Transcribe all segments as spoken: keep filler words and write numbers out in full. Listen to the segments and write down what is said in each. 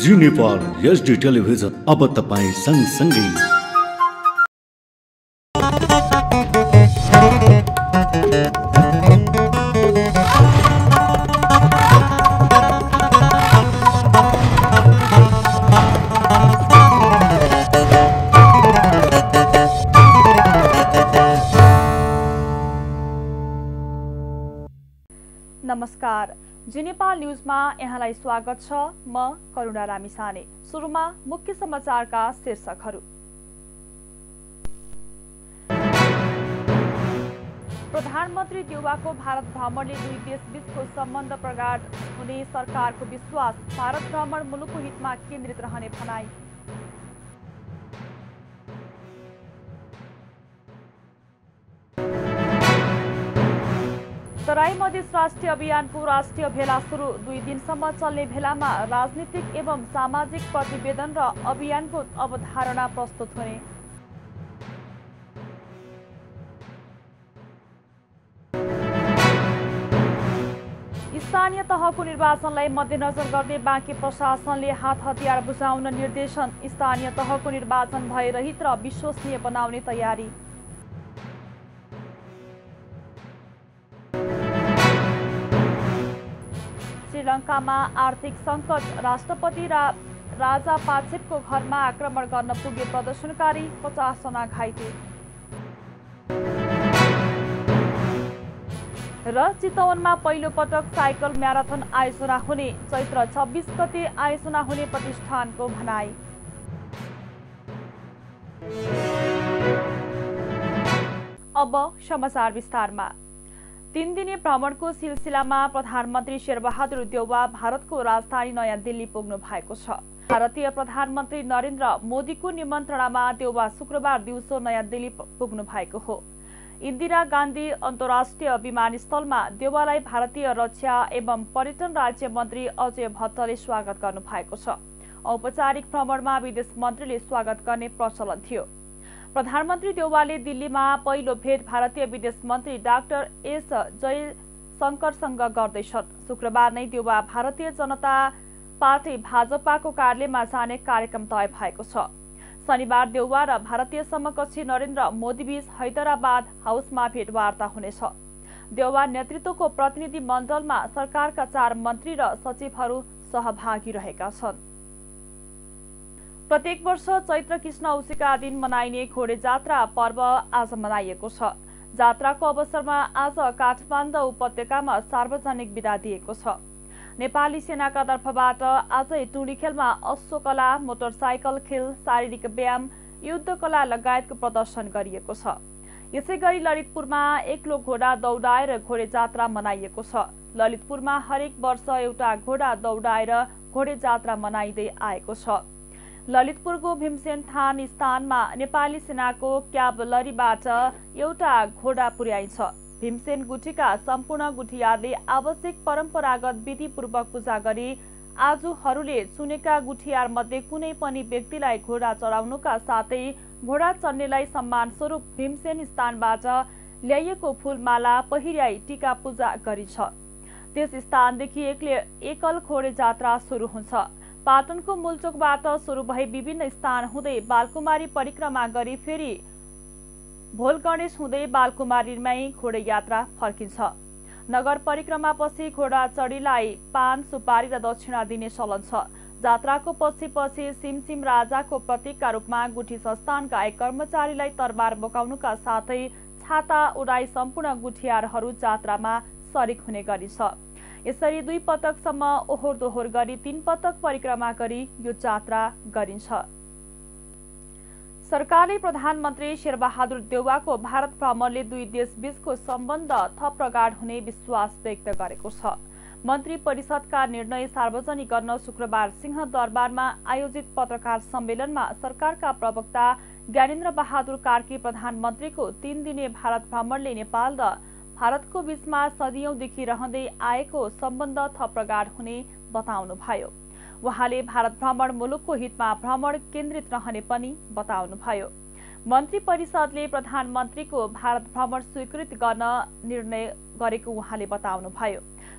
जी Nepal HD television अब तपाईं सँगसँगै। नमस्कार, जी नेपाल न्यूजमा यहाँलाई स्वागत छ। म करुणा रामिसाने। सुरुमा मुख्य समाचारका शीर्षकहरू। प्रधानमन्त्री देउवाको भारत भ्रमणले दुई देशबीचको सम्बन्ध प्रगाढ हुने सरकारको विश्वास। भारत भ्रमण मुलुकको हितमा केन्द्रित रहने भनाई। तराई मधेस राष्ट्रिय अभियानको राष्ट्रिय भेला सुरु। दुई दिनसम्म चल्ने भेलामा राजनीतिक एवं सामाजिक प्रतिवेदन र अभियानको अवधारणा प्रस्तुत हुने। स्थानीय तहको निर्वाचनलाई मध्यनजर गर्दै बाँके प्रशासनले हात हतियार बुझाउन निर्देशन। स्थानीय तहको निर्वाचन भयरहित र विश्वसनीय बनाउने तयारी। श्रीलङ्कामा आर्थिक सङ्कट। राष्ट्रपति रा राजा पाचेपको घरमा आक्रमण गर्न पुगे प्रदर्शनकारी। पचास जना घाइते। र चितवनमा पहिलो पटक साइकल म्याराथन आयोजना हुने। चैत्र छब्बीस गते आयोजना हुने प्रतिष्ठानको भनाई। अब समाचार विस्तारमा। तीन दिने भ्रमणको सिलसिलामा प्रधानमन्त्री शेरबहादुर देउवा भारतको राजधानी नयाँ दिल्ली पुग्नु भएको छ। भारतीय प्रधानमन्त्री नरेन्द्र मोदीको निमन्त्रणामा देउवा शुक्रबार दिउँसो नयाँ दिल्ली पुग्नु भएको हो। इन्दिरा गान्धी अन्तर्राष्ट्रिय विमानस्थलमा देउवालाई भारतीय रक्षा एवं पर्यटन राज्य मन्त्री अजय भट्टले स्वागत गर्नु भएको छ। औपचारिक भ्रमणमा विदेश मन्त्रीले स्वागत गर्ने प्रचलन थियो। प्रधानमन्त्री देउवाले दिल्लीमा पहिलो भेट भारतीय विदेश मन्त्री डाक्टर एस जयशंकरसँग गर्दैछन्। शुक्रबार नै देउवा भारतीय जनता पार्टी भाजपाको कार्यालयमा जाने कार्यक्रम तय भएको छ। शनिबार देउवा र भारतीय समकक्षी नरेन्द्र मोदीबीच हैदराबाद हाउसमा भेटवार्ता हुनेछ। देउवा नेतृत्वको प्रतिनिधि मण्डलमा सरकारका चार मन्त्री र सचिवहरू सहभागी रहेका छन्। प्रत्येक वर्ष चैत्र कृष्ण औँसीका दिन मनाइने घोडे जात्रा पर्व आज मनाइएको छ। जात्राको अवसरमा आज काठमाडौँ उपत्यकामा सार्वजनिक बिदा दिएको छ। नेपाली सेनाका तर्फबाट आजै टुँडी खेलमा अश्वकला, मोटरसाइकल खेल, शारीरिक व्यायाम, युद्ध कला लगायतको प्रदर्शन गरिएको छ। यसै गरी ललितपुरमा एक्लो घोडा दौडाएर घोडे जात्रा मनाइएको छ। ललितपुरमा हरेक वर्ष एउटा घोडा दौडाएर घोडे जात्रा मनाइँदै आएको छ। ललितपुरको भीमसेन थान स्थानमा नेपाली सेनाको क्याभलरीबाट एउटा घोडा पुर्याइन्छ। भीमसेन गुठीका सम्पूर्ण गुठियारले आवश्यक परम्परागत विधिपूर्वक पूजा गरी आजूहरूले चुनेका गुठियार मध्ये कुनै पनि व्यक्तिलाई घोडा चढाउनुका साथै घोडा चढ्नेलाई सम्मान स्वरूप भीमसेन स्थानबाट ल्याइएको फूलमाला पहिर्याई टीका पूजा गरिन्छ। त्यस स्थानदेखि एक्लै एकल घोडे जात्रा सुरु हुन्छ। पाटनको मूलचोकबाट सुरु भई विभिन्न स्थान हुँदै बालकुमारी परिक्रमा गरी फेरि भोल गणेश हुँदै बालकुमारीमै घोडे यात्रा फर्किन्छ। नगर परिक्रमापछि घोडा चढीलाई पान, सुपारी र दक्षिणा दिने चलन छ। जात्राको पछि पछि सिमसिम राजाको प्रतीकका रूपमा गुठी संस्थानका एक कर्मचारीलाई तरबार बोकाउनुका साथै छाता उडाई सम्पूर्ण गुठियारहरू जात्रामा सरिक हुने गरिन्छ। यसरी दुई पटकसम्म ओहोर दोहोर गरी तीन पटक परिक्रमा गरी यो जात्रा गरिन्छ। सरकारले प्रधानमन्त्री शेरबहादुर देउवाको भारत भ्रमणले दुई देशबीचको सम्बन्ध थप प्रगाढ हुने विश्वास व्यक्त गरेको छ। मन्त्री परिषदका निर्णय सार्वजनिक गर्न शुक्रबार सिंहदरबारमा आयोजित पत्रकार सम्मेलनमा सरकारका प्रवक्ता ज्ञानेन्द्र बहादुर कार्की प्रधानमन्त्रीको तीन दिने भारत भ्रमणले नेपाल र भारतको बीचमा सदियौंदेखि रहँदै आएको सम्बन्ध थप प्रगाढ हुने बताउनुभयो। उहाँले भारत भ्रमण मुलुकको हितमा भ्रमण केन्द्रित रहने पनि बताउनुभयो। मन्त्री परिषदले प्रधानमन्त्रीको भारत भ्रमण स्वीकृत गर्न निर्णय गरेको उहाँले बताउनुभयो।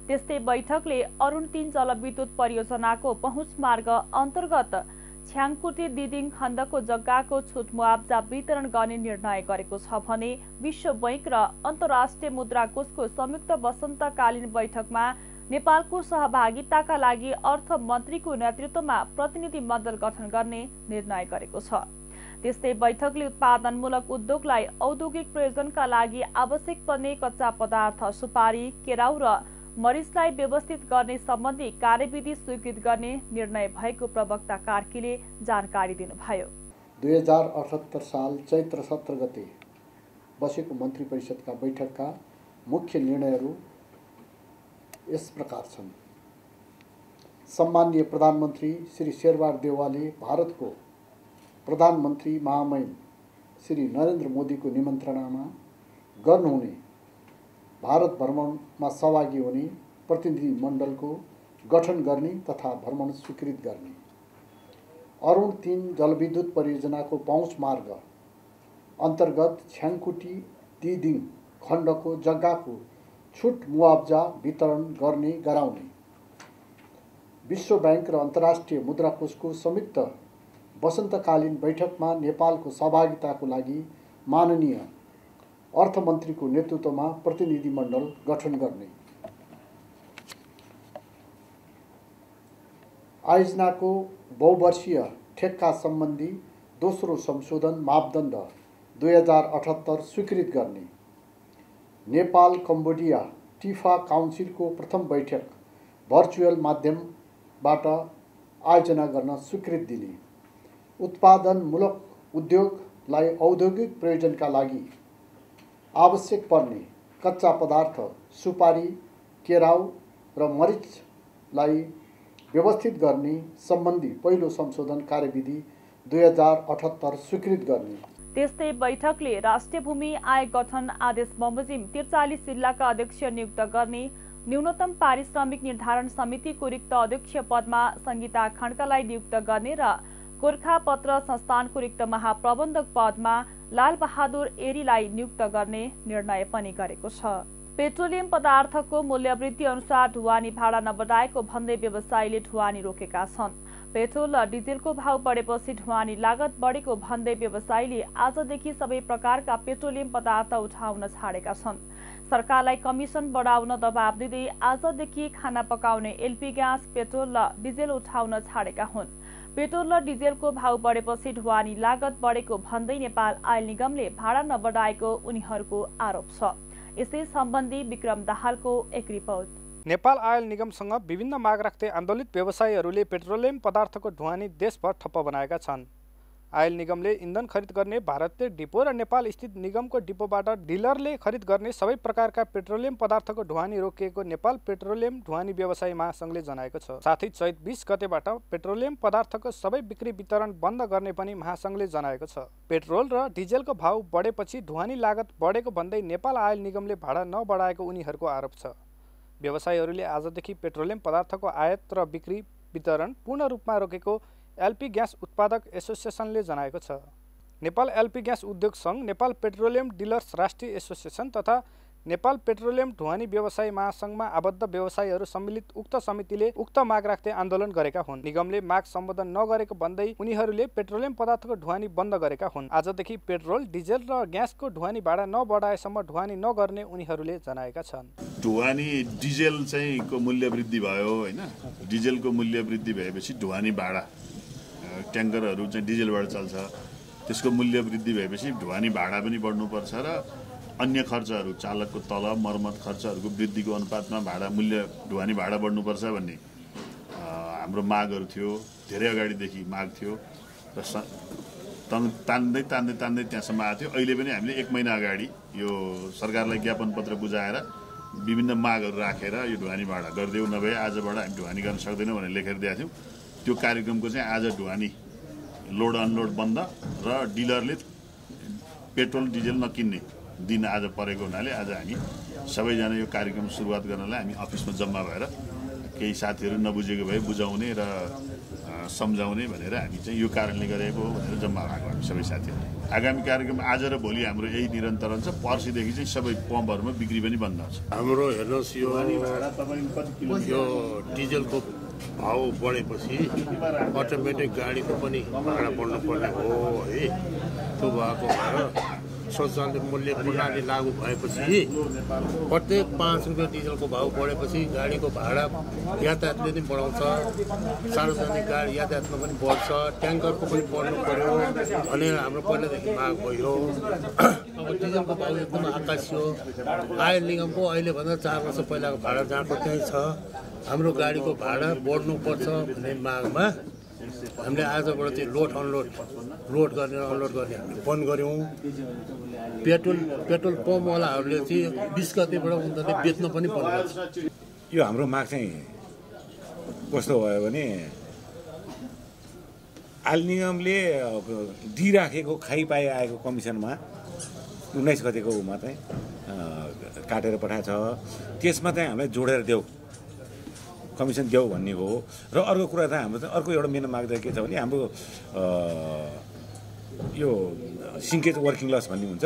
त्यस्तै बैठकले अरुण तीन जलविद्युत परियोजनाको पहुँच मार्ग अन्तर्गत छ्याङकुटी दिदिङ खण्डको जग्गाको छुट मुआब्जा वितरण गर्ने निर्णय गरेको छ भने विश्व बैंक र अन्तर्राष्ट्रिय मुद्रा कोषको संयुक्त वसन्तकालीन बैठकमा नेपालको सहभागिताका लागि अर्थ मन्त्रीको नेतृत्वमा प्रतिनिधि मण्डल गठन गर्ने निर्णय गरेको छ। त्यस्तै बैठकले उत्पादनमूलक उद्योगलाई औद्योगिक प्रयोजनका लागि आवश्यक पर्ने कच्चा पदार्थ सुपारी, केराउ र मरिचलाई व्यवस्थित गर्ने सम्बन्धी कार्यविधि स्वीकृत गर्ने निर्णय भएको प्रवक्ता कार्कीले जानकारी दिनुभयो। दुई हजार अठहत्तर साल चैत्र सत्र गते बसेको मन्त्री परिषदका बैठकका मुख्य निर्णयहरू यस प्रकार छन्। सम्माननीय प्रधानमन्त्री श्री शेरबहादुर देउवाले भारतको प्रधानमन्त्री महामहिम श्री नरेन्द्र मोदीको निमन्त्रणामा गर्नुहुने भारत भ्रमणमा सहभागी हुने प्रतिनिधि मण्डलको गठन गर्ने तथा भ्रमण स्वीकृत गर्ने, अरुण तीन जलविद्युत परियोजनाको पहुँच मार्ग अन्तर्गत छ्याङकुटी दिदिङ खण्डको जग्गाको छुट मुआब्जा वितरण गर्ने गराउने, विश्व बैंक र अन्तर्राष्ट्रिय मुद्रा कोषको संयुक्त वसन्तकालीन बैठकमा नेपालको सहभागिताको लागि माननीय अर्थमन्त्रीको नेतृत्वमा प्रतिनिधि मण्डल गठन गर्ने, आयोजनाको बहुवर्षीय ठेक्का सम्बन्धी दोस्रो संशोधन मापदण्ड दुई हजार अठहत्तर स्वीकृत गर्ने, नेपाल कम्बोडिया टिफा काउन्सिलको प्रथम बैठक भर्चुअल माध्यमबाट आयोजना गर्न स्वीकृति दिने, उत्पादनमूलक उद्योगलाई औद्योगिक प्रयोजनका लागि आवश्यक पर्ने कच्चा पदार्थ सुपारी, केराउ र मरिचलाई व्यवस्थित गर्ने सम्बन्धी पहिलो संशोधन कार्यविधि दुई हजार अठहत्तर स्वीकृत गर्ने। त्यस्तै बैठकले राष्ट्रिय भूमि आयोग गठन आदेश बमोजिम त्रिचालिस जिल्लाका अध्यक्ष नियुक्त गर्ने, न्यूनतम पारिश्रमिक निर्धारण समितिको रिक्त अध्यक्ष पदमा संगीता खड्कालाई नियुक्त गर्ने र गोर्खापत्र संस्थानको रिक्त महाप्रबन्धक पदमा लाल बहादुर एरीलाई नियुक्त गर्ने निर्णय पनि गरेको छ। पेट्रोलियम पदार्थको मूल्यवृद्धि अनुसार ढुवानी भाडा नबढाएको भन्दै व्यवसायीले ढुवानी रोकेका छन्। पेट्रोल र डिजेलको भाव बढेपछि ढुवानी लागत बढेको भन्दै व्यवसायीले आजदेखि सबै प्रकारका पेट्रोलियम पदार्थ उठाउन छाडेका छन्। सरकारलाई कमिसन बढाउन दबाब दिँदै आजदेखि खाना पकाउने एलपी ग्यास, पेट्रोल र डिजेल उठाउन छाडेका हुन्। पेट्रोल र डिजेलको भाव बढेपछि ढुवानी लागत बढेको भन्दै नेपाल आयल निगमले भाडा नबढाएको उनीहरूको आरोप छ। यसै सम्बन्धी विक्रम दाहालको एक रिपोर्ट। नेपाल आयल निगमसँग विभिन्न माग राख्दै आन्दोलित व्यवसायीहरूले पेट्रोलियम पदार्थको ढुवानी देशभर ठप्प बनाएका छन्। आयल निगमले इन्धन खरिद गर्ने भारतीय डिपो र नेपाल स्थित निगमको डिपोबाट डिलरले खरिद गर्ने सबै प्रकारका पेट्रोलियम पदार्थको ढुवानी रोकिएको नेपाल पेट्रोलियम ढुवानी व्यवसायी महासंघले जनाएको छ। साथै चैत बीस गतेबाट पेट्रोलियम पदार्थको सबै बिक्री वितरण बन्द गर्ने पनि महासंघले जनाएको छ। पेट्रोल र डिजेलको भाव बढेपछि ढुवानी लागत बढेको भन्दै नेपाल आयल निगमले भाडा नबढाएको उनीहरूको आरोप छ। व्यवसायीहरूले आजदेखि पेट्रोलियम पदार्थको आयात र बिक्री वितरण पूर्ण रूपमा रोकेको एलपी ग्यास उत्पादक एसोसिएसनले जनाएको छ। नेपाल एलपी ग्यास उद्योग सङ्घ, नेपाल पेट्रोलियम डिलर्स राष्ट्रिय एसोसिएसन तथा नेपाल पेट्रोलियम ढुवानी व्यवसायी महासंघमा आबद्ध व्यवसायीहरू सम्मिलित उक्त समितिले उक्त माग राख्दै आन्दोलन गरेका हुन्। निगमले माग सम्बोधन नगरेको भन्दै उनीहरूले पेट्रोलियम पदार्थको ढुवानी बन्द गरेका हुन्। आजदेखि पेट्रोल, डिजेल र ग्यासको ढुवानी भाडा नबढाएसम्म ढुवानी नगर्ने उनीहरूले जनाएका छन्। ढुवानी डिजेल चाहिँ को मूल्य वृद्धि भयो हैन, डिजेलको मूल्य वृद्धि भएपछि ढुवानी भाडा, ट्याङ्करहरू चाहिँ डिजेलबाट चल्छ, त्यसको मूल्य वृद्धि भएपछि ढुवानी भाडा पनि बढ्नुपर्छ र अन्य खर्चहरू, चालकको तलब, मर्मत खर्चहरूको वृद्धिको अनुपातमा भाडा मूल्य ढुवानी भाडा बढ्नुपर्छ भन्ने हाम्रो मागहरू थियो। धेरै अगाडिदेखि माग थियो र तान्दै तान्दै तान्दै त्यहाँसम्म आएको थियो। अहिले पनि हामीले एक महिना अगाडि यो सरकारलाई ज्ञापन पत्र बुझाएर विभिन्न मागहरू राखेर यो ढुवानी भाडा गरिदेऊ, नभए आजबाट हामी ढुवानी गर्न सक्दैनौँ भनेर लेखेर दिएका थियौँ। त्यो कार्यक्रमको चाहिँ आज ढुवानी लोड अनलोड बन्द र डिलरले पेट्रोल डिजेल नकिन्ने दिन आज परेको हुनाले आज हामी सबैजना यो कार्यक्रम सुरुवात गर्नलाई हामी अफिसमा जम्मा भएर केही साथीहरू नबुझेको भए बुझाउने र सम्झाउने भनेर हामी चाहिँ यो कारणले गरेको हो भनेर जम्मा भएको हामी सबै साथीहरू। आगामी कार्यक्रम आज र भोलि हाम्रो यही निरन्तरण छ। पर्सिदेखि चाहिँ सबै पम्पहरूमा बिक्री पनि बन्द हुन्छ। हाम्रो हेर्नुहोस् यो यो डिजलको भाउ बढेपछि अटोमेटिक गाडीको पनि भाडा बढ्नुपर्ने हो है। त्यो भएको भएर सञ्चालन मूल्य प्रणाली लागू भएपछि प्रत्येक पाँच रुपियाँ डिजलको भाउ बढेपछि गाडीको भाडा यातायातले पनि बढाउँछ, सार्वजनिक गाडी यातायातमा पनि बढ्छ, ट्याङ्करको पनि बढ्नु पर्यो भनेर हाम्रो पहिलादेखि माग भयो। अब डिजलको भाउ एकदम आकाशियो। आयल निगमको अहिलेभन्दा चार वर्ष पहिलाको भाडा जहाँको त्यहीँ छ। हाम्रो गाडीको भाडा बढ्नुपर्छ भन्ने मागमा हामीले आजबाट चाहिँ लोड अनलोड लोड गर्ने अनलोड गर्ने हामीले बन्द गऱ्यौँ। पेट्रोल पेट्रोल पम्पवालाहरूले चाहिँ बिस गतेबाट उनीहरूले बेच्न पनि पर्छ। यो हाम्रो माग चाहिँ कस्तो भयो भने आयल निगमले दिइराखेको खाइपाइ आएको कमिसनमा उन्नाइस गतेकोमा चाहिँ काटेर पठाएको छ। त्यसमा चाहिँ हामीलाई जोडेर देऊ, कमिसन देऊ भन्ने हो। र अर्को कुरा चाहिँ हाम्रो चाहिँ अर्को एउटा मेन माग चाहिँ के छ भने हाम्रो यो सिङ्केज वर्किङ लस भन्ने हुन्छ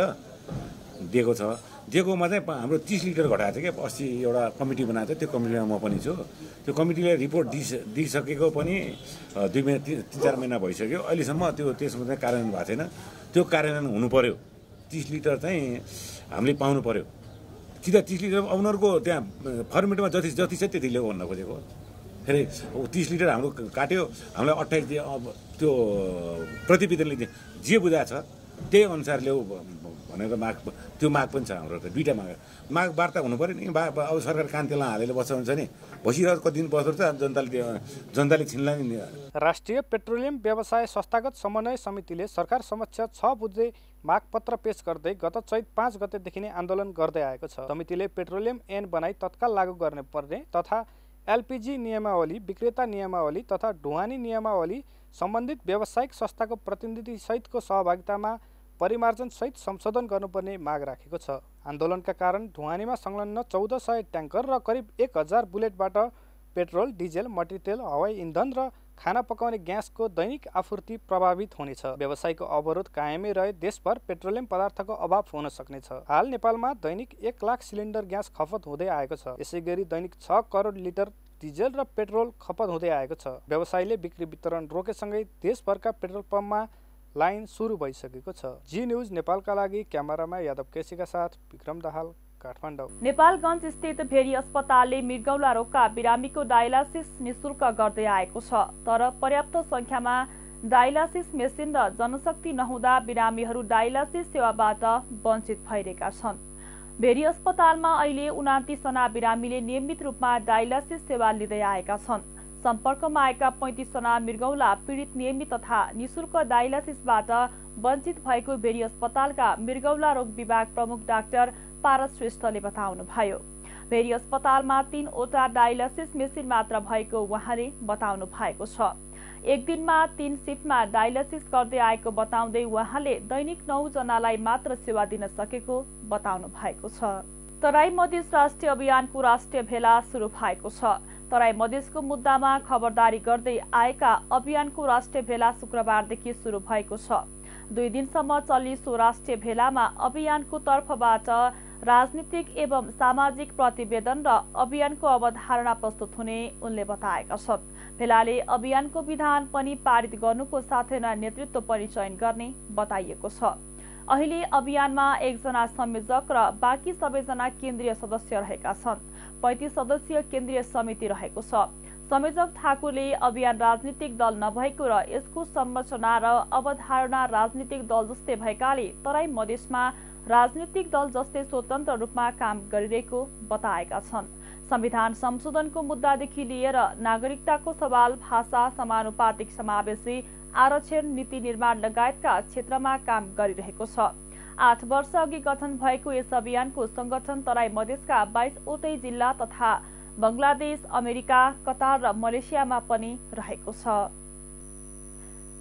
दिएको छ। दिएकोमा चाहिँ हाम्रो तिस लिटर घटाएको छ क्या। अस्ति एउटा कमिटी बनाएको छ, त्यो कमिटीमा म पनि छु। त्यो कमिटीले रिपोर्ट दिइस दिइसकेको पनि दुई महिना तिन तिन चार महिना भइसक्यो। अहिलेसम्म त्यो त्यसमा चाहिँ कार्यान्वयन भएको छैन। त्यो कार्यान्वयन हुनु पऱ्यो। तिस लिटर चाहिँ हामीले पाउनु पऱ्यो। सिधा तिस लिटर उनीहरूको त्यहाँ फर्मेटमा जति जति छ त्यति ल्याऊ भन्न खोजेको। फेरि तिस लिटर हाम्रो काट्यो, हामीलाई अट्ठाइस दिए। अब त्यो प्रतिवेदनले जे बुझाएको छ त्यही अनुसार ल्याऊ भनेर माग, त्यो माग पनि छ हाम्रो। त दुईवटा माग माग वार्ता हुनु पऱ्यो नि। बा अब सरकार कान तेलमा हालेर बस्छ हुन्छ नि, बसिरहेको कति दिन बस्दो रहेछ। जनताले जनताले छिन्ला नि। राष्ट्रिय पेट्रोलियम व्यवसाय संस्थागत समन्वय समितिले सरकार समक्ष छ बुझे मागपत्र पेश गर्दै गत चैत पाँच गतेदेखि नै आन्दोलन गर्दै आएको छ। समितिले पेट्रोलियम ऐन बनाई तत्काल लागू गर्ने पर्ने तथा एलपीजी नियमावली, विक्रेता नियमावली तथा ढुवानी नियमावली सम्बन्धित व्यावसायिक संस्थाको प्रतिनिधि सहितको सहभागितामा परिमार्जन सहित संशोधन गर्नुपर्ने माग राखेको छ। आन्दोलनका कारण ढुवानीमा संलग्न चौध सय ट्याङ्कर र करिब एक हजार बुलेटबाट पेट्रोल, डिजेल, मट्टीतेल, हवाई इन्धन र खाना पकाउने ग्यासको दैनिक आपूर्ति प्रभावित हुनेछ। व्यवसायको अवरोध कायमै रहे देशभर पेट्रोलियम पदार्थको अभाव हुन सक्नेछ। हाल नेपालमा दैनिक एक लाख सिलिन्डर ग्यास खपत हुँदै आएको छ। यसैगरी दैनिक छ करोड लिटर डिजेल र पेट्रोल खपत हुँदै आएको छ। व्यवसायीले बिक्री वितरण रोकेसँगै देशभरका पेट्रोल पम्पमा लाइन सुरु भइसकेको छ। जी न्युज नेपालका लागि क्यामेरामा यादव केसीका साथ विक्रम दाहाल, काठमाडौँ। नेपालगञ्ज स्थित भेरी अस्पतालले मृगौला रोगका बिरामीको डायलासिस निशुल्क गर्दै आएको छ। तर पर्याप्त संख्यामा डायलासिस मेसिन र जनशक्ति नहुँदा बिरामीहरू डायलासिस सेवाबाट वञ्चित भइरहेका छन्। भेरी अस्पतालमा अहिले उनातिस जना बिरामीले नियमित रूपमा डायलासिस सेवा लिँदै आएका छन्। सम्पर्कमा आएका पैंतीस जना मृगौला पीडित नियमित तथा निशुल्क डायलासिसबाट वञ्चित भएको भेरी अस्पतालका मृगौला रोग विभाग प्रमुख डाक्टर पारस श्रेष्ठले बताउनुभयो। भेरी अस्पतालमा तीनवटा डायलासिस मेसिन मात्र भएको उहाँले बताउनु भएको छ। एक दिनमा तीन शिफ्टमा डायलासिस गर्दै आएको बताउँदै उहाँले दैनिक नौ जनालाई मात्र सेवा दिन सकेको बताउनु भएको छ। तराई मधेस राष्ट्रिय अभियानको राष्ट्रिय भेला सुरु भएको छ। तराई मधेसको मुद्दामा खबरदारी गर्दै आएका अभियानको राष्ट्रिय भेला शुक्रबारदेखि सुरु भएको छ। दुई दिनसम्म चल्ने सो राष्ट्रिय भेलामा अभियानको तर्फबाट राजनीतिक एवं सामाजिक प्रतिवेदन र अभियानको अवधारणा प्रस्तुत हुने उनले बताएका छन्। भेलाले अभियानको विधान पनि पारित गर्नुको साथै नेतृत्व पनि चयन गर्ने बताइएको छ। अहिले अभियानमा एकजना संयोजक र बाँकी सबैजना केन्द्रीय सदस्य रहेका छन्। पैंतीस सदस्यीय केन्द्रीय समिति रहेको छ। संयोजक ठाकुरले अभियान राजनीतिक दल नभएको र यसको संरचना र अवधारणा राजनीतिक दल जस्तै भएकाले तराई मधेसमा राजनीतिक दल जस्तै स्वतन्त्र रूपमा काम गरिरहेको बताएका छन्। संविधान संशोधनको मुद्दादेखि लिएर नागरिकताको सवाल, भाषा, समानुपातिक समावेशी, आरक्षण, नीति निर्माण लगायतका क्षेत्रमा काम गरिरहेको छ। आठ वर्ष अघि गठन भएको यस अभियानको संगठन तराई मधेसका बाइसवटै जिल्ला तथा बंगलादेश, अमेरिका, कतार र मलेसियामा पनि रहेको छ।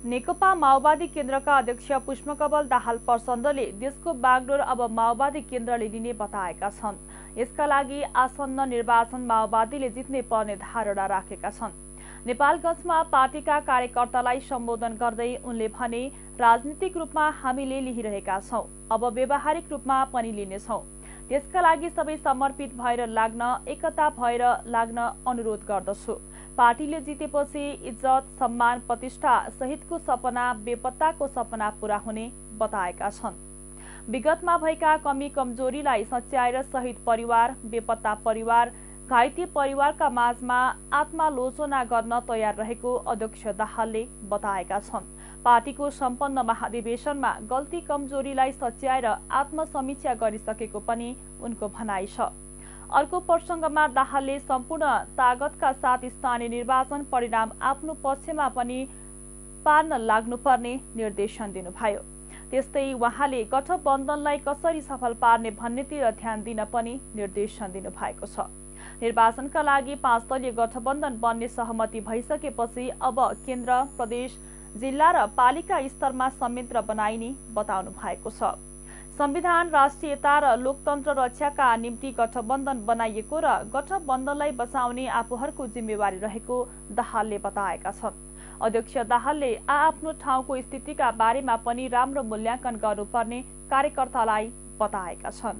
नेकपा माओवादी केन्द्रका अध्यक्ष पुष्पकमल दाहाल प्रचण्डले देशको बागडोर अब माओवादी केन्द्रले लिने बताएका छन्। यसका लागि आसन्न निर्वाचन माओवादीले जित्ने पर्ने धारणा राखेका छन्। नेपालगञ्जमा पार्टीका कार्यकर्तालाई सम्बोधन गर्दै उनले भने, राजनीतिक रूपमा हामीले लिइरहेका छौं, अब व्यावहारिक रूपमा पनि लिनेछौं। त्यसका लागि सबै समर्पित भएर लाग्न, एकता भएर लाग्न अनुरोध गर्दछु। पार्टीले जितेपछि इज्जत, सम्मान, प्रतिष्ठा सहितको सपना, बेपत्ताको सपना पूरा हुने बताएका छन्। विगतमा भएका कमी कमजोरीलाई सच्याएर शहीद परिवार, बेपत्ता परिवार, घाइते परिवारका माझमा आत्मालोचना गर्न तयार रहेको अध्यक्ष दाहालले बताएका छन्। पार्टीको सम्पन्न महाधिवेशनमा गल्ती कमजोरीलाई सच्याएर आत्मसमीक्षा गरिसकेको पनि उनको भनाइ छ। अर्को प्रसङ्गमा दाहालले सम्पूर्ण तागतका साथ स्थानीय निर्वाचन परिणाम आफ्नो पक्षमा पनि पार्न लाग्नुपर्ने निर्देशन दिनुभयो। त्यस्तै उहाँले गठबन्धनलाई कसरी सफल पार्ने भन्नेतिर ध्यान दिन पनि निर्देशन दिनुभएको छ। निर्वाचनका लागि पाँच दलीय गठबन्धन बन्ने सहमति भइसकेपछि अब केन्द्र, प्रदेश, जिल्ला र पालिका स्तरमा संयन्त्र बनाइने बताउनु भएको छ। संविधान, राष्ट्रियता र लोकतन्त्र रक्षाका निम्ति गठबन्धन बनाइएको र गठबन्धनलाई बचाउने आफूहरूको जिम्मेवारी रहेको दाहालले बताएका छन्। अध्यक्ष दाहालले आआफ्नो ठाउँको स्थितिका बारेमा पनि राम्रो मूल्याङ्कन गर्नुपर्ने कार्यकर्तालाई बताएका छन्।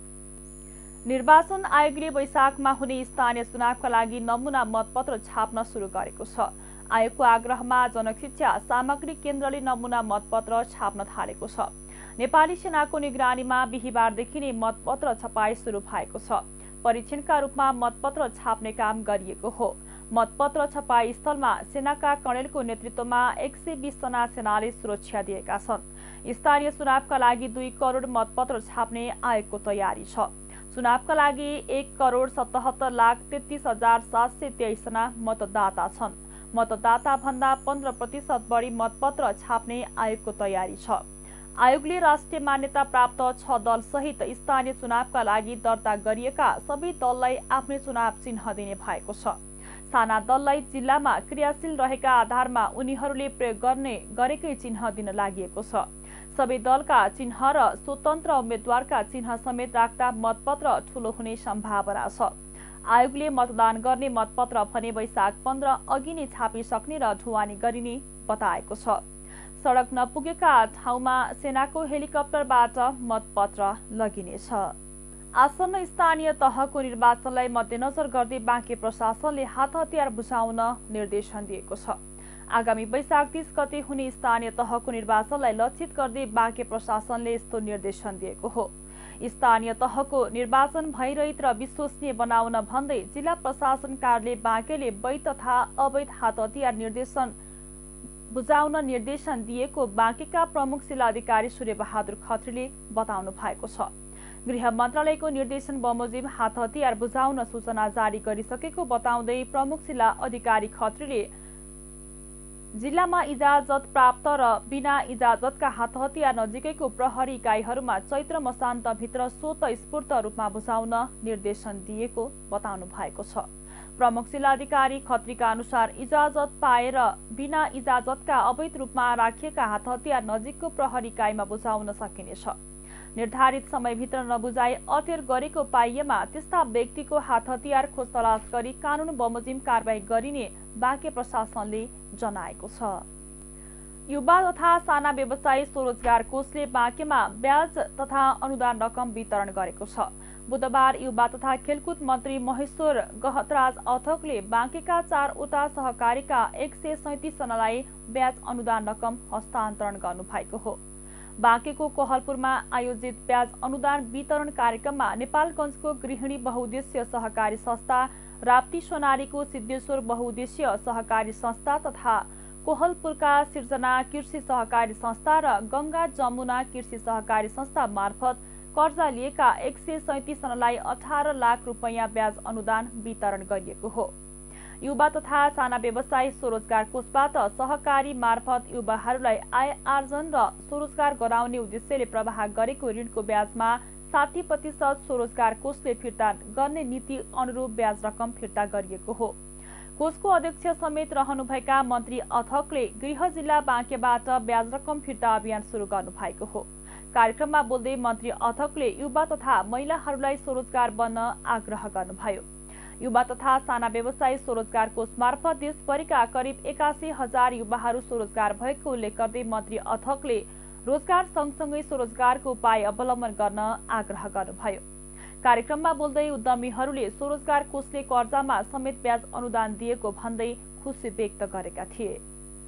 निर्वाचन आयोगले वैशाखमा हुने स्थानीय चुनावका लागि नमुना मतपत्र छाप्न सुरु गरेको छ। आयोगको आग्रहमा जनशिक्षा सामग्री केन्द्रले नमुना मतपत्र छाप्न थालेको छ। नेपाली सेनाको निगरानीमा बिहिबारदेखि नै मतपत्र छपाई सुरु भएको छ। परीक्षणका रूपमा मतपत्र छाप्ने काम गरिएको हो। मतपत्र छपाई स्थलमा सेनाका कर्णेलको नेतृत्वमा एक सय बीस जना सेनाले सुरक्षा दिएका छन्। स्थानीय चुनावका लागि दुई करोड मतपत्र छाप्ने आयोगको तयारी छ। चुनावका लागि एक करोड सतहत्तर लाख तेत्तीस हजार सात सय तेइस जना मतदाता छन्। मतदाता भन्दा पन्ध्र प्रतिशत बढी मतपत्र छाप्ने आयोगको तयारी छ। आयोगले राष्ट्रिय मान्यता प्राप्त छ दल सहित स्थानीय चुनावका लागि दर्ता गरिएका सबै दललाई आफ्नै चुनाव चिन्ह दिने भएको छ। साना दललाई जिल्लामा क्रियाशील रहेका आधारमा उनीहरूले प्रयोग गर्ने गरेकै चिन्ह दिन लागि छ। सबै दलका चिन्ह र स्वतन्त्र उम्मेद्वारका चिन्ह समेत राख्दा मतपत्र ठूलो हुने सम्भावना छ। आयोगले मतदान गर्ने मतपत्र भने वैशाख पन्ध्र अघि नै छापिसक्ने र ढुवानी गरिने बताएको छ। सडक नपुगेका ठाउँमा सेनाको हेलिकप्टरबाट मतपत्र लगिनेछ। आसन्न स्थानीय तहको निर्वाचनलाई मध्यनजर गर्दै बाँके प्रशासनले हात हतियार बुझाउन निर्देशन दिएको छ। आगामी वैशाख तीस गते हुने स्थानीय तहको निर्वाचनलाई लक्षित गर्दै बाँके प्रशासनले यस्तो निर्देशन दिएको हो। स्थानीय तहको निर्वाचन भइरहित र विश्वसनीय बनाउन भन्दै जिल्ला प्रशासन कार्यालय बाँकेले वैध तथा अवैध हात हतियार निर्देशन बुझाउन निर्देशन दिएको बाँकेका प्रमुख जिल्लाधिकारी सूर्यबहादुर खत्रीले बताउनु भएको छ। गृह मन्त्रालयको निर्देशन बमोजिम हात हतियार बुझाउन सूचना जारी गरिसकेको बताउँदै प्रमुख जिल्ला अधिकारी खत्रीले जिल्लामा इजाजत प्राप्त र बिना इजाजतका हात हतियार नजिकैको प्रहरी इकाइहरूमा चैत्र मसान्तभित्र स्वतस्फूर्त रूपमा बुझाउन निर्देशन दिएको बताउनु भएको छ। प्रमुख जिल्लाधिकारी खत्रीका अनुसार इजाजत पाएर बिना इजाजतका अवैध रूपमा राखिएका हात हतियार नजिकको प्रहरी इकाइमा बुझाउन सकिनेछ। निर्धारित समयभित्र नबुझाई अटेर गरेको पाइएमा त्यस्ता व्यक्तिको हात हतियार खोज तलास गरी कानून बमोजिम कारबाही गरिने बाँके प्रशासनले जनाएको छ। युवा तथा साना व्यवसायी स्वरोजगार कोषले बाँकेमा ब्याज तथा अनुदान रकम वितरण गरेको छ। बुधबार युवा तथा खेलकुद मन्त्री महेश्वर गहतराज अथकले बाँकेका चारवटा सहकारीका एक सय सैतिस जनालाई ब्याज अनुदान रकम हस्तान्तरण गर्नुभएको हो। बाँकेको कोहलपुरमा आयोजित ब्याज अनुदान वितरण कार्यक्रममा नेपालगञ्जको गृहिणी बहुद्देश्य सहकारी संस्था, राप्ती सोनारीको सिद्धेश्वर बहुद्देश्य सहकारी संस्था तथा कोहलपुरका सिर्जना कृषि सहकारी संस्था र गंगा जमुना कृषि सहकारी संस्था मार्फत कर्जा लिएका एक सय सैतिस जनालाई अठार लाख रुपियाँ ब्याज अनुदान वितरण गरिएको हो। युवा तथा साना व्यवसाय स्वरोजगार कोषबाट सहकारी मार्फत युवाहरूलाई आय आर्जन र स्वरोजगार गराउने उद्देश्यले प्रवाह गरेको ऋणको ब्याजमा साठी प्रतिशत स्वरोजगार कोषले फिर्ता गर्ने नीति अनुरूप ब्याज रकम फिर्ता गरिएको हो। कोषको अध्यक्ष समेत रहनुभएका मन्त्री अथकले गृह जिल्ला बाँकेबाट ब्याज रकम फिर्ता अभियान सुरु गर्नु भएको हो। कार्यक्रममा बोल्दै मन्त्री अथकले युवा तथा महिलाहरूलाई स्वरोजगार बन्न आग्रह गर्नुभयो। युवा तथा साना व्यवसायी स्वरोजगार कोष मार्फत देशभरिका करिब एकासी हजार युवाहरू स्वरोजगार भएको उल्लेख गर्दै मन्त्री अथकले रोजगार सँगसँगै स्वरोजगारको उपाय अवलम्बन गर्न आग्रह गर्नुभयो। कार्यक्रममा बोल्दै उद्यमीहरूले स्वरोजगार कोषले कर्जामा समेत ब्याज अनुदान दिएको भन्दै खुसी व्यक्त गरेका थिए।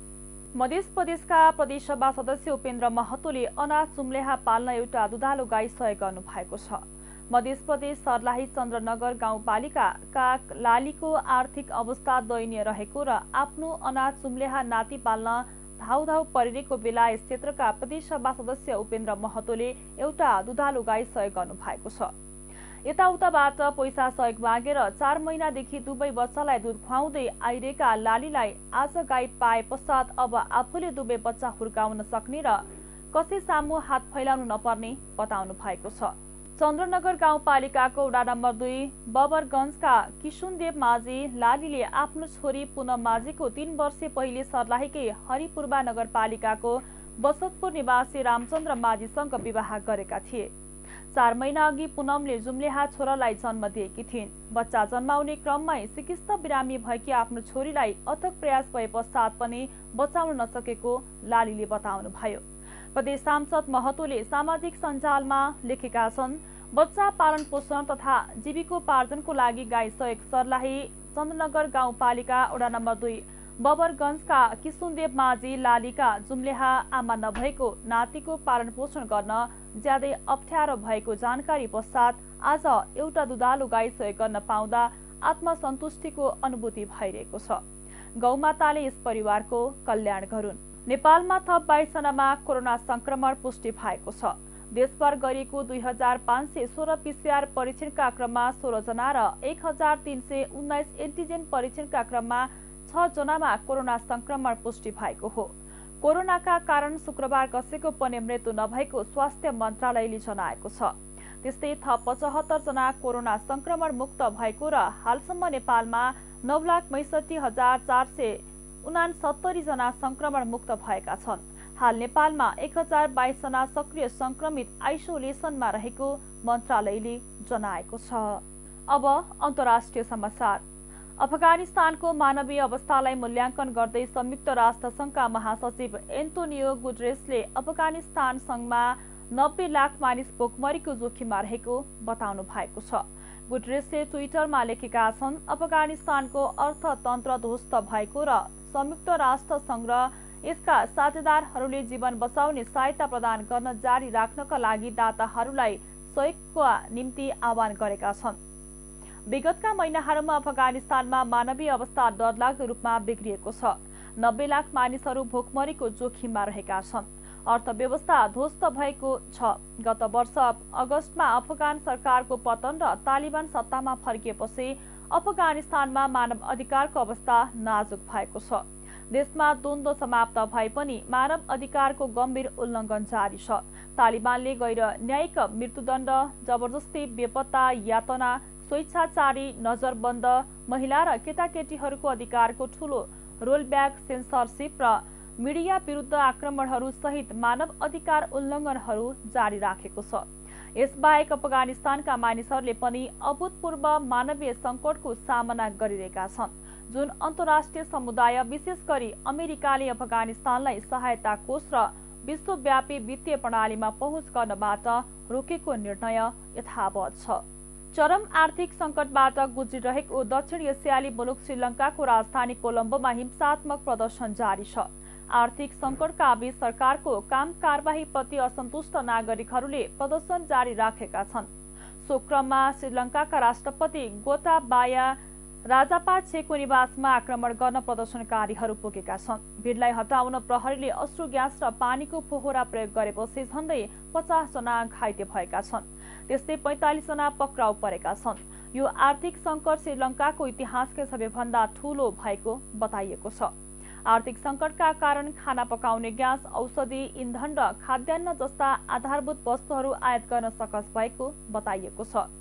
मध्य प्रदेशका प्रदेशसभा सदस्य उपेन्द्र महतोले अनाज चुम्लेहा पाल्न एउटा दुधालो गाई सहयोग गर्नु भएको छ। मध्य प्रदेश सर्लाही चन्द्रनगर गाउँपालिकाका लालीको आर्थिक अवस्था दयनीय रहेको र आफ्नो अनाज चुम्लेहा नाति पाल्न धाउधाउ परिरहेको बेला यस क्षेत्रका प्रदेशसभा सदस्य उपेन्द्र महतोले एउटा दुधालो गाई सहयोग गर्नु भएको छ। यताउताबाट पैसा सहयोग मागेर चार महिनादेखि दुवै बच्चालाई दुध खुवाउँदै आइरहेका लालीलाई आज गाई पाए पश्चात अब आफूले दुवै बच्चा हुर्काउन सक्ने र कसै सामु हात फैलाउनु नपर्ने बताउनु भएको छ। चन्द्रनगर गाउँपालिकाको वडा नम्बर दुई बबरगञ्जका किशुनदेव माझी लालीले आफ्नो छोरी पुनम माझीको तीन वर्ष पहिले सर्लाहीकै हरिपूर्वा नगरपालिकाको बसतपुर निवासी रामचन्द्र माझीसँग विवाह गरेका थिए। चार महिना अघि पुनमले जुम्लेहा छोरालाई जन्म दिएकी थिइन्। बच्चा जन्माउने क्रममै सिकिस्त बिरामी भएकी आफ्नो छोरीलाई अथक प्रयास भए पश्चात पनि बचाउन नसकेको लालीले बताउनुभयो। प्रदेश सांसद महतोले सामाजिक सञ्जालमा लेखेका छन्, बच्चा पालन पोषण तथा जीविकोपार्जनको लागि गाई सहयोग सर्लाही चन्द्रनगर गाउँपालिका वडा नम्बर दुई बबरगञ्जका किशुनदेव माझी लालीका जुम्लेहा आमा नभएको नातिको पालन पोषण गर्न ज्यादै अप्ठ्यारो भएको जानकारी पश्चात आज एउटा दुधालो गाई सहयोग गर्न पाउँदा आत्मसन्तुष्टिको अनुभूति भइरहेको छ। गौमाताले यस परिवारको कल्याण गरून्। नेपालमा थप बाइस जनामा कोरोना संक्रमण पुष्टि भएको छ। देशभर गरिएको दुई हजार पाँच सय सोह्र पीसीआर परीक्षणका क्रममा सोह्र जना र एक हजार तीन सय उन्नाइस एन्टिजेन परीक्षणका क्रममा छ जनामा कोरोना संक्रमण पुष्टि भएको हो। कोरोनाका कारण शुक्रबार कसैको पनि मृत्यु नभएको स्वास्थ्य मन्त्रालयले जनाएको छ। त्यस्तै थप पचहत्तर जना कोरोना संक्रमण मुक्त भएको र हालसम्म नेपालमा नौ लाख पैंसठी हजार चार सय उनासत्तरी जना संक्रमण मुक्त भएका छन्। हाल नेपालमा एक हजार बाइस जना सक्रिय संक्रमित आइसोलेसनमा रहेको मन्त्रालयले जनाएको छ। अब अन्तर्राष्ट्रिय समाचार। अफगानिस्तानको मानवीय अवस्थालाई मूल्याङ्कन गर्दै संयुक्त राष्ट्र संघका महासचिव एन्टोनियो गुटेरेसले अफगानिस्तान संघमा नब्बे लाख मानिस भोकमरीको जोखिममा रहेको बताउनु भएको छ। गुटेरेसले ट्विटरमा लेखेका छन्, अफगानिस्तानको अर्थतन्त्र ध्वस्त भएको र संयुक्त राष्ट्र संघ र यसका साझेदारहरूले जीवन बचाउने सहायता प्रदान गर्न जारी राख्नका लागि दाताहरूलाई सहयोगका निम्ति आह्वान गरेका छन्। विगतका महिनाहरूमा अफगानिस्तानमा मानवीय अवस्था डरलाग्दो रूपमा बिग्रिएको छ। नब्बे लाख मानिसहरू भोकमरीको जोखिममा रहेका छन्। अर्थव्यवस्था ध्वस्त भएको छ। गत वर्ष अगस्तमा अफगान सरकारको पतन र तालिबान सत्तामा फर्किएपछि अफगानिस्तानमा मानव अधिकारको अवस्था नाजुक भएको छ। देशमा द्वन्द्व समाप्त भए पनि मानव अधिकारको गम्भीर उल्लङ्घन जारी छ। तालिबानले गैर न्यायिक मृत्युदण्ड, जबरजस्ती बेपत्ता, यातना, स्वेच्छाचारी नजरबन्द, महिला र केटाकेटीहरूको अधिकारको ठूलो रोलब्याक, सेन्सरसिप र मिडिया विरुद्ध आक्रमणहरू सहित मानव अधिकार उल्लङ्घनहरू जारी राखेको छ। यसबाहेक अफगानिस्तानका मानिसहरूले पनि अभूतपूर्व मानवीय सङ्कटको सामना गरिरहेका छन्, जुन अन्तर्राष्ट्रिय समुदाय विशेष गरी अमेरिकाले अफगानिस्तानलाई सहायता कोष र विश्वव्यापी वित्तीय प्रणालीमा पहुँच गर्नबाट रोकेको निर्णय यथावत छ। चरम आर्थिक सङ्कटबाट गुज्रिरहेको दक्षिण एसियाली मुलुक श्रीलङ्काको राजधानी कोलम्बोमा हिंसात्मक प्रदर्शन जारी छ। आर्थिक सङ्कटका बीच सरकारको काम कारबाहीप्रति असन्तुष्ट नागरिकहरूले प्रदर्शन जारी राखेका छन्। सो क्रममा श्रीलङ्काका राष्ट्रपति गोटाबाया राजापाक्सेको निवासमा आक्रमण गर्न प्रदर्शनकारीहरू पुगेका छन्। भिडलाई हटाउन प्रहरीले अश्रु ग्यास र पानीको फोहरा प्रयोग गरेपछि झन्डै पचास जना घाइते भएका छन्। त्यस्तै पैंतालिस जना पक्राउ परेका छन्। यो आर्थिक सङ्कट श्रीलङ्काको इतिहासकै सबैभन्दा ठूलो भएको बताइएको छ। आर्थिक सङ्कटका कारण खाना पकाउने ग्यास, औषधि, इन्धन र खाद्यान्न जस्ता आधारभूत वस्तुहरू आयात गर्न सकस भएको बताइएको छ।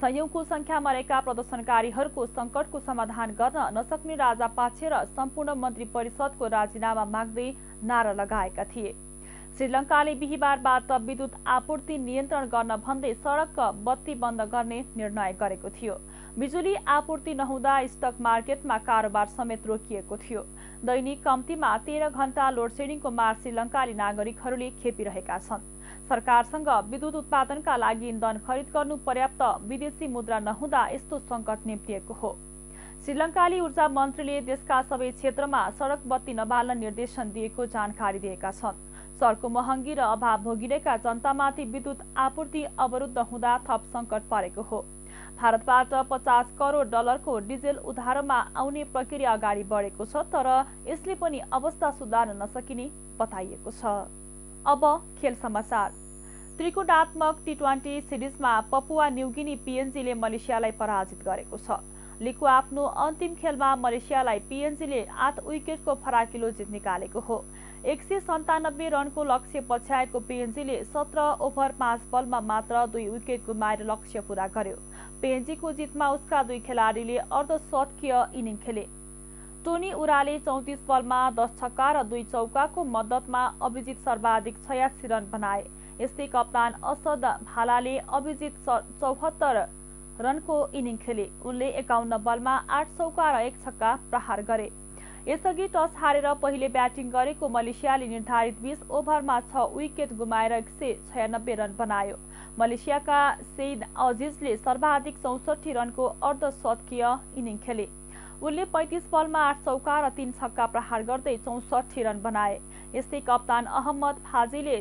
सयौंको संख्यामा रहेका प्रदर्शनकारीहरूको संकटको समाधान गर्न नसक्ने राजापाक्षे र सम्पूर्ण मन्त्री परिषदको राजीनामा माग्दै नारा लगाएका थिए। श्रीलङ्काले बिहिबारबाट विद्युत आपूर्ति नियन्त्रण गर्न भन्दै सडक बत्ती बन्द गर्ने निर्णय गरेको थियो। बिजुली आपूर्ति नहुँदा स्टक मार्केटमा कारोबार समेत रोकिएको थियो। दैनिक कम्तीमा तेह्र घण्टा लोडसेडिङको मार श्रीलङ्काली नागरिकहरूले खेपिरहेका छन्। सरकारसँग विद्युत उत्पादनका लागि इन्धन खरिद गर्नु पर्याप्त विदेशी मुद्रा नहुँदा यस्तो सङ्कट निम्तिएको हो। श्रीलङ्काली ऊर्जा मन्त्रीले देशका सबै क्षेत्रमा सडक बत्ती नबाल्न निर्देशन दिएको जानकारी दिएका छन्। सरको महँगी र अभाव भोगिरहेका जनतामाथि विद्युत आपूर्ति अवरुद्ध हुँदा थप सङ्कट परेको हो। भारतबाट पचास करोड डलरको डिजेल उधारोमा आउने प्रक्रिया अगाडि बढेको छ, तर यसले पनि अवस्था सुधार्न नसकिने बताइएको छ। अब खेल समाचार। त्रिकोणात्मक टी ट्वेन्टी सिरिजमा पपुवा न्युगिनी पीएनजीले मलेसियालाई पराजित गरेको छ। लिगको आफ्नो अन्तिम खेलमा मलेसियालाई पीएनजीले आठ विकेटको फराकिलो जित निकालेको हो। एक सय सन्तानब्बे रनको लक्ष्य पछ्याएको पीएनजीले सत्र ओभर पाँच बलमा मात्र दुई विकेट गुमाएर लक्ष्य पूरा गर्यो। पीएनजीको जितमा उसका दुई खेलाडीले अर्धशतकीय इनिङ खेले। टोनी उराले चौतिस बलमा दस छक्का र दुई चौकाको मद्दतमा अभिजित सर्वाधिक छयासी रन बनाए। यस्तै कप्तान असद भालाले अभिजित चौहत्तर रनको इनिङ खेले। उनले एकाउन्न बलमा आठ चौका र एक छक्का प्रहार गरे। यसअघि टस हारेर पहिले ब्याटिङ गरेको मलेसियाले निर्धारित बीस ओभरमा छ विकेट गुमाएर एक सय छयानब्बे रन बनायो। मलेसियाका सैद अजिजले सर्वाधिक चौसठी रनको अर्धशतकीय इनिङ खेले। उनले पैंतीस बलमा आठ चौका र तीन छक्का प्रहार गर्दै चौसठी रन बनाए। यस्तै कप्तान अहमद फाजीले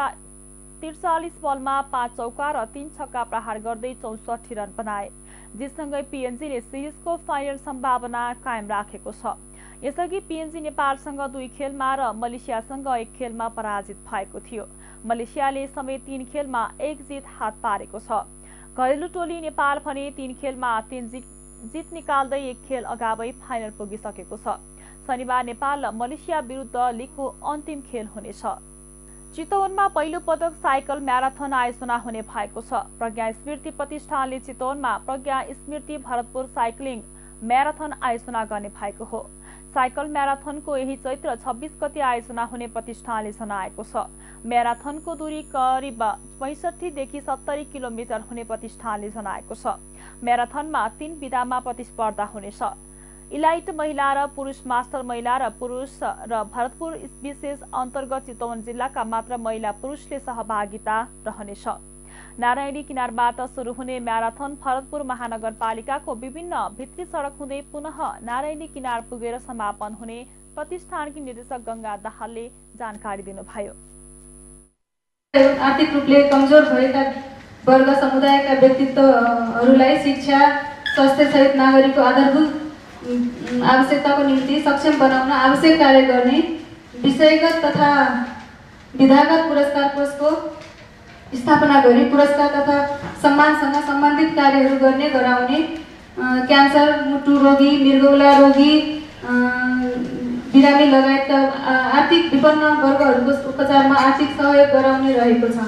त्रिचालिस बलमा पाँच चौका र तीन छक्का प्रहार गर्दै चौसठी रन बनाए। जितसँगै पीएनजीले सिरिजको फाइनल सम्भावना कायम राखेको छ। यसअघि पीएनजी नेपालसँग दुई खेलमा र मलेसियासँग एक खेलमा पराजित भएको थियो। मलेसियाले समेत तीन खेलमा एक जित हात पारेको छ। घरेलु टोली नेपाल भने तीन खेलमा तीन जित निकाल्दै एक खेल अगावै फाइनल पुगिसकेको छ। शनिबार नेपाल र मलेसिया विरुद्ध लिगको अन्तिम खेल हुनेछ। चितवनमा पहिलो पटक साइकल म्याराथन आयोजना हुने भएको छ। प्रज्ञा स्मृति प्रतिष्ठानले चितवनमा प्रज्ञा स्मृति भरतपुर साइक्लिङ म्याराथन आयोजना गर्ने भएको हो। साइकल म्याराथनको यही चैत्र छब्बीस गते आयोजना हुने प्रतिष्ठानले जनाएको छ। म्याराथनको दूरी करिब पैंसठीदेखि सत्तरी किलोमिटर हुने प्रतिष्ठानले जनाएको छ। म्याराथनमा तीन विधामा प्रतिस्पर्धा हुनेछ। इलाइट महिला र पुरुष, मास्टर महिला र पुरुष र भरतपुर विशेष अन्तर्गत चितवन जिल्लाका मात्र महिला पुरुषले सहभागिता रहनेछ। नारायणी किनारबाट सुरु हुने म्याराथन भरतपुर महानगरपालिकाको विभिन्न भित्री सडक हुँदै पुनः नारायणी किनार पुगेर समापन हुने प्रतिष्ठानकी निर्देशक गंगा दाहालले जानकारी दिनुभयो। आर्थिक रूपले कमजोर भएका वर्ग समुदायका व्यक्तित्वहरूलाई शिक्षा, स्वास्थ्य सहित नागरिकको आधारभूत आवश्यकताको निम्ति सक्षम बनाउन आवश्यक कार्य गर्ने विषयगत तथा विधागत पुरस्कार कोषको स्थापना गरी पुरस्कार तथा सम्मानसँग सम्बन्धित कार्यहरू गर्ने गराउने, क्यान्सर, मुटु रोगी, मृगौला रोगी, बिरामी लगायतका आर्थिक विपन्न वर्गहरूको उपचारमा आर्थिक सहयोग गराउने रहेको छ।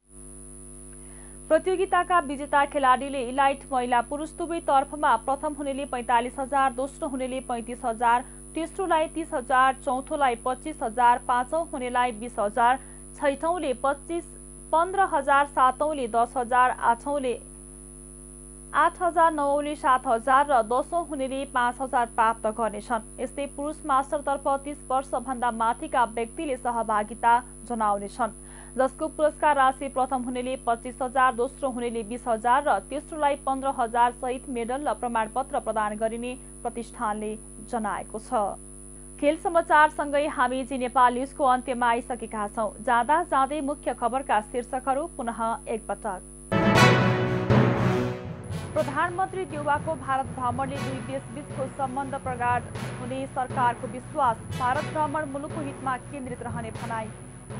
प्रतियोगिताका विजेता खेलाडीले इलाइट महिला पुरुष दुवै तर्फमा प्रथम हुनेले पैंतालिस हजार, दोस्रो हुनेले पैंतिस हजार, तेस्रोलाई तीस हजार, चौथोलाई पच्चीस हजार, पाँचौं हुनेलाई बीस हजार, छैठौंले पच्चीस पन्ध्र हजार, सातौंले दस हजार, आठौंले आठ हजार, नौले सात हजार र दसौं हुनेले पाँच हजार प्राप्त गर्नेछन्। यस्तै पुरुष मास्टरतर्फ तीस वर्षभन्दा माथिका व्यक्तिले सहभागिता जनाउनेछन्, जसको पुरस्कार राशि प्रथम हुनेले पच्चीस हजार, दोस्रो हुनेले बीस हजार र तेस्रोलाई पन्ध्र हजार सहित मेडल र प्रमाणपत्र प्रदान गरिने प्रतिष्ठानले जनाएको छ। खेल समाचार सँगै हामी जी नेपाल न्युजको अन्त्यमा आइसकेका छौं। जाँदा जाँदै मुख्य खबरका शीर्षकहरू पुनः एकपटक। प्रधानमन्त्री देउवाको भारत भ्रमणले दुई देशबीचको सम्बन्ध प्रगाढ हुने सरकारको विश्वास। भारत भ्रमण मुलुकको हितमा केन्द्रित रहने भनाई।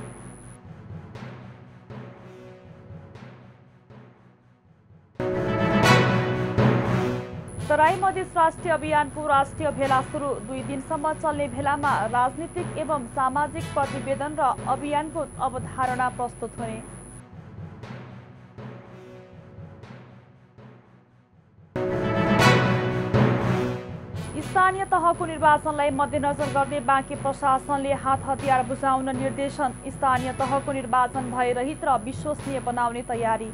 तराई मधेस राष्ट्रिय अभियानको राष्ट्रिय भेला सुरु। दुई दिनसम्म चल्ने भेलामा राजनीतिक एवं सामाजिक प्रतिवेदन र अभियानको अवधारणा प्रस्तुत हुने। स्थानीय तहको निर्वाचनलाई मध्यनजर गर्दै बाँके प्रशासनले हात हतियार बुझाउन निर्देशन। स्थानीय तहको निर्वाचन भयरहित र विश्वसनीय बनाउने तयारी।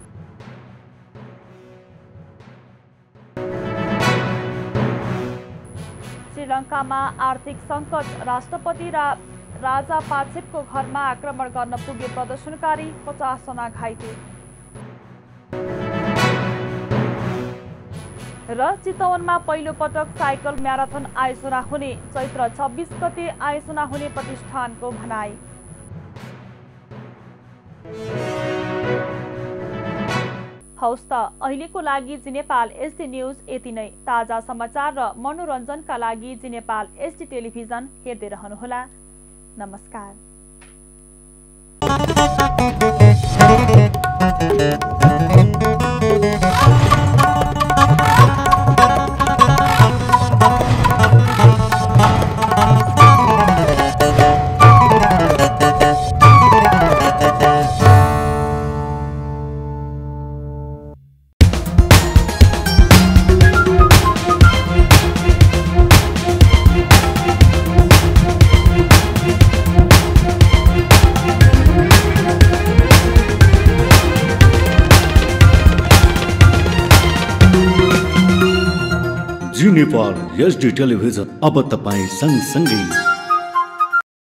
श्रीलङ्कामा आर्थिक सङ्कट। राष्ट्रपति रा राजा पाचेपको घरमा आक्रमण गर्न पुगे प्रदर्शनकारी, पचास जना घाइते। र चितवनमा पहिलो पटक साइकल म्याराथन आयोजना हुने। चैत्र छब्बिस गते आयोजना हुने प्रतिष्ठानको भनाई। हौस् त अहिलेको लागि जी नेपाल एचडी न्युज यति नै। ताजा समाचार र मनोरञ्जनका लागि जी नेपाल एचडी टेलिभिजन हेर्दै रहनुहोला। नमस्कार। जी नेपाल एचडी टेलिभिजन अब तपाईँ सँगसँगै